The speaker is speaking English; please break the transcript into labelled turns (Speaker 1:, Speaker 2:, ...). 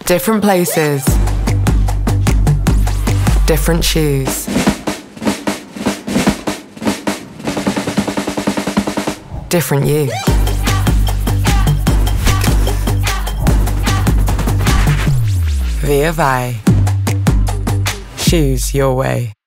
Speaker 1: Different places, different shoes. Different you. Via Vai. Shoes your way.